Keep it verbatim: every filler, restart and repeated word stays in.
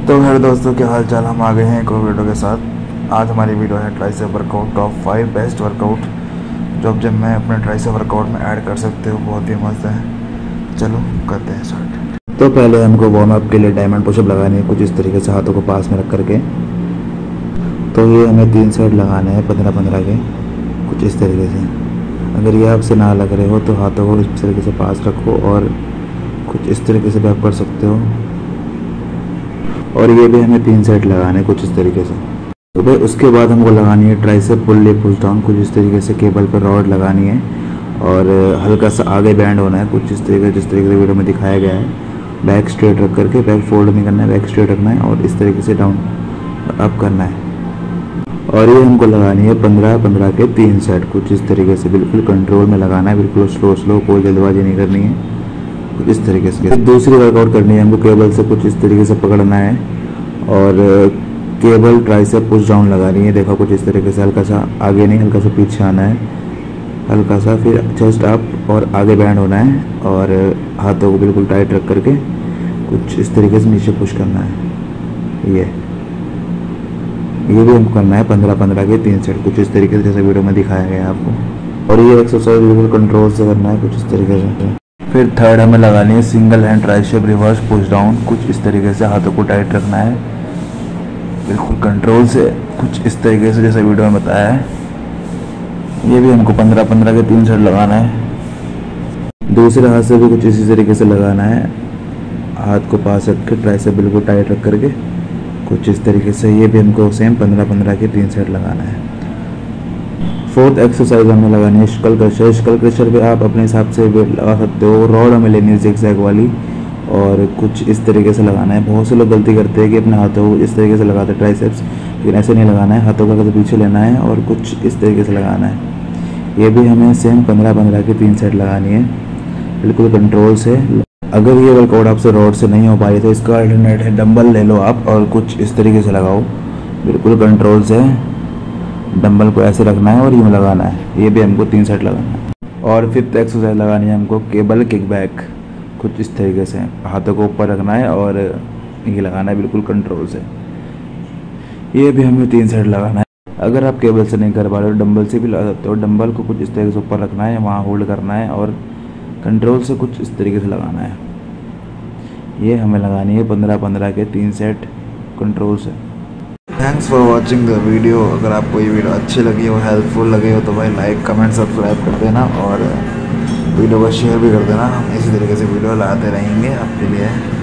तो खैर दोस्तों, क्या हाल चाल। हम आ गए हैं एक और वीडियो के साथ। आज हमारी वीडियो है tricep workout top five best workout जो अब जब मैं अपने ट्राइसेप वर्कआउट में ऐड कर सकते हो। बहुत ही मस्त है। चलो करते हैं स्टार्ट। तो पहले हमको वार्म अप के लिए डायमंड पुशअप लगानी है कुछ इस तरीके से, हाथों को पास में रख करके। तो ये हमें तीन सेट लगाने हैं पंद्रह पंद्रह के, कुछ इस तरीके से। अगर ये आपसे ना लग रहे हो तो हाथों को इस तरीके से पास रखो और कुछ इस तरीके से भी आप कर सकते हो। और ये भी हमें तीन सेट लगाने हैं कुछ इस तरीके से। तो भाई उसके बाद हमको लगानी है tricep pull leg push down, कुछ इस तरीके से केबल पर रॉड लगानी है और हल्का सा आगे बैंड होना है कुछ इस तरीके जिस तरीके से वीडियो में दिखाया गया है। बैक स्ट्रेट रख करके, बैक फोल्ड नहीं करना है, बैक स्ट्रेट रखना है और इस तरीके से डाउन अप करना है। और ये हमको लगानी है पंद्रह पंद्रह के तीन सेट कुछ इस तरीके से। बिल्कुल कंट्रोल में लगाना है, बिल्कुल स्लो स्लो, कोई जल्दबाजी नहीं करनी है, कुछ इस तरीके से। दूसरी वर्कआउट करनी है हमको, केबल से कुछ इस तरीके से पकड़ना है और केबल ट्राइसेप पुश डाउन लगानी है। देखो कुछ इस तरीके से, हल्का सा आगे नहीं, हल्का सा पीछे आना है, हल्का सा, फिर चेस्ट अप और आगे बैंड होना है और हाथों को बिल्कुल टाइट रख करके कुछ इस तरीके से नीचे पुश करना है। ये ये भी हमको करना है पंद्रह पंद्रह के तीन सेट कुछ इस तरीके से, जैसे वीडियो में दिखाया गया है आपको। और ये एक्सरसाइज बिल्कुल कंट्रोल से करना है कुछ इस तरीके से। फिर थर्ड हमें लगानी है single hand tricep reverse push down, कुछ इस तरीके से। हाथों को टाइट रखना है बिल्कुल कंट्रोल से, कुछ इस तरीके से जैसे वीडियो में बताया है। ये भी हमको पंद्रह पंद्रह के तीन सेट लगाना है। दूसरे हाथ से भी कुछ इसी तरीके से लगाना है, हाथ को पास रख के ट्राइसेप बिल्कुल टाइट रख करके कुछ इस तरीके से। ये भी हमको सेम पंद्रह पंद्रह के तीन सेट लगाना है। फोर्थ एक्सरसाइज हमें लगानी है स्कल क्रशर। स्कल क्रशर पे आप अपने हिसाब से वेट लगा सकते हो। रॉड हमें लेनी है जिगजैग वाली और कुछ इस तरीके से लगाना है। बहुत से लोग गलती करते हैं कि अपने हाथों को इस तरीके से लगाते हैं ट्राइसेप्स, लेकिन ऐसे नहीं लगाना है। हाथों का पीछे लेना है और कुछ इस तरीके से लगाना है। ये भी हमें सेम पंद्रह पंद्रह की तीन सेट लगानी है बिल्कुल कंट्रोल से। अगर ये वर्कआउट आपसे रॉड से नहीं हो पाई तो इसका अल्टरनेट है डंबल ले लो आप और कुछ इस तरीके से लगाओ बिल्कुल कंट्रोल से। डंबल को ऐसे रखना है और यूँ लगाना है। ये भी हमको तीन सेट लगाना है। और फिफ्थ एक्सरसाइज लगानी है हमको केबल किक बैक, कुछ इस तरीके से। हाथों को ऊपर रखना है और ये लगाना है बिल्कुल कंट्रोल से। ये भी हमें तीन सेट लगाना है। अगर आप केबल से नहीं कर पा रहे हो डंबल से भी लगा सकते हो। डंबल को कुछ इस तरीके से ऊपर रखना है, वहाँ होल्ड करना है और कंट्रोल से कुछ इस तरीके से लगाना है। ये हमें लगानी है पंद्रह पंद्रह के तीन सेट कंट्रोल से। Thanks for watching the video. अगर आपको ये वीडियो अच्छी लगी हो, हेल्पफुल लगे हो तो भाई लाइक कमेंट सब्सक्राइब कर देना और वीडियो को शेयर भी कर देना। हम इसी तरीके से वीडियो लाते रहेंगे आपके लिए।